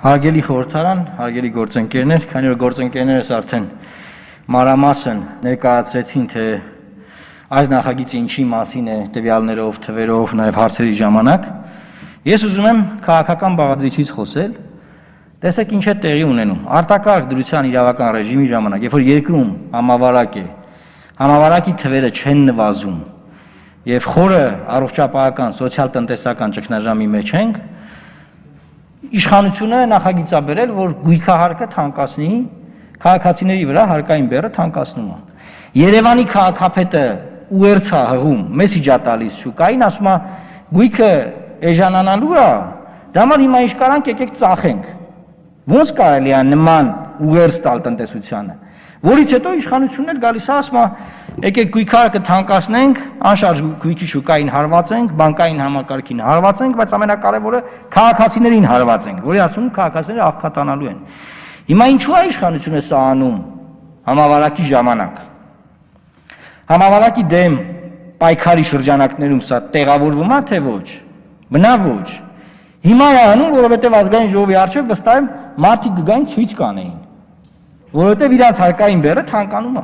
Հարգելի խորհրդարան, հարգելի գործընկերներ, քանի որ գործընկերներս արդեն մանրամասն ներկայացրեցին, թե այս նախագիծը ինչի մասին է տվյալներով, թվերով, նաև հարցերի ժամանակ, ես ուզում եմ քաղաքական բաղադրիչից խոսել, տեսեք ինչ է տեղի ունենում, արտակարգ դրության իրավական ռեժիմի ժամանակ, երբ որ երկրում համավարակ է, համավարակի թվերը չեն նվազում եւ խորը առողջապահական, սոցիալ-տնտեսական ճգնաժամի մեջ ենք, իշխանությունը նախագիծաբերել, որ գույքահարկը թանկացնի, քաղաքացիների վրա հարկային բեռը թանկացնում է։ Երևանի քաղաքապետը ուերց է հղում, մեսիջ է տալիս շուկային, ասում է գույքը էժանանալու է, դա համար հիմա ինչ կարանք եկեք ծախենք։ Ոնց կարելի է նման ուերց տալ տնտեսությանը, որից հետո իշխանությունն էլ գալիս է ասում է եկեք գույքահարկը թանկացնենք, անշարժ գույքի շուկային հարվածենք, բանկային համակարգին հարվածենք, բայց ամենակարևորը քաղաքացիներին հարվածենք, որի արդյունքում քաղաքացիները աղքատանալու են։ Հիմա ինչու է իշխանությունը սա անում համավարակի ժամանակ։ Համավարակի դեմ պայքարի շրջանակներում սա տեղավորվում է թե ոչ։ Բնավ ոչ։ Հիմա է անում, որովհետև ազգային ժողովի առջև վստահ եմ մարդիկ գային ցույց կանեին, որովհետև իրանց հարկային բեռը թանկանում է։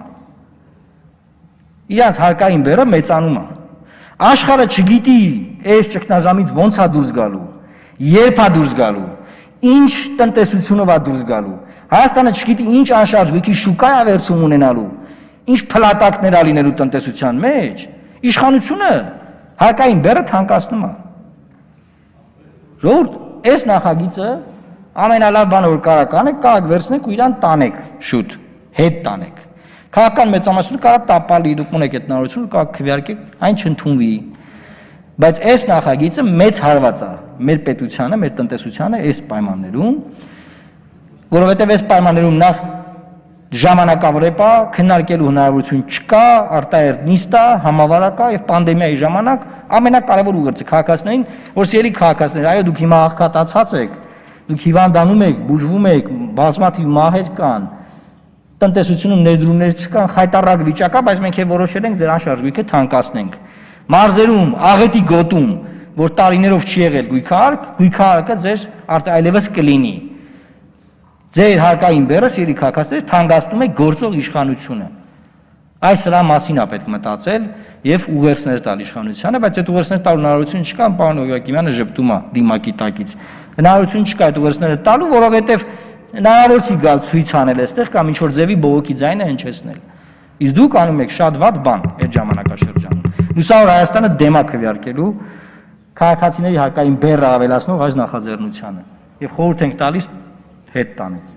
Իրանց հարկային բեռը մեծանում է։ Աշխարհը չգիտի այս ճգնաժամից ոնց է դուրս գալու, երբ է դուրս գալու, ինչ տնտեսությունով է դուրս գալու։ Հայաստանը չգիտի ինչ անշարժ գույքի շուկա է վերցում ունենալու, ինչ փլատակներ է լինելու տնտեսության մեջ։ Իշխանությունը հարկային բեռը թանկացնում է։ Ժողովուրդ, այս նախագիծը ամենալավ բանը որ կարակ վերցնեք ու իրան տանեք շուտ, հետ տանեք։ Քաղաքական մեծամասնությունը կարող տապալի, դուք ունեք այդ հնարավորությունը, կարող քվեարկեք, այն չընդունվի։ Բայց այս նախագիծը մեծ հարված է մեր պետությանը, մեր տնտեսությանը այս պայմաններում, որովհետև այս պայմաններում նախ ժամանակավորեպ է, քննարկելու հնարավորություն չկա, արտահերտ նիստ է, համավարակ է եւ պանդեմիայի ժամանակ ամենակարևոր ուղերձը քաղաքացիներին, որ սիրելի քաղաքացիներ, այո դուք հիմա աղքատացած եք, դուք հիվանդանում եք, բուժվում եք, բազմաթիվ մահեր կան, տնտեսությունում ներդրումներ չկան, խայտառակ վիճակ է, բայց մենք է որոշել ենք ձեր անշարժ գույքը թանկացնենք։ Մարզերում, աղետի գոտում, որ տարիներով չի եղել գույքահարկը ձեր այլևս կլինի։ Ձեր հարկային բեռը սիրելի քաղաքացիներ թանկացնում է գործող իշխանությունը։ Այս սրա մասին է պետք մտածել եւ ուղերձներ տալ իշխանությանը, բայց այդ ուղերձներ տալու հնարավորություն չկա, պարոն Օգակիմյանը ժպտում է դիմակի տակից։ Հնարավորություն չկա այդ ուղերձները տալու, որովհետեւ հնարավոր չի գալ ցույց անել այստեղ կամ ինչ որ ձևի բողոքի ձայնը հնչեցնել։ Իսկ դուք անում եք շատ վատ բան այդ ժամանակաշրջանում։ Լուսավոր Հայաստանը դեմ է քվեարկելու քաղաքացիների հարկային բեռը ավելացնող այս նախաձեռնությանը եւ խորհուրդ ենք տալիս հետ տանել։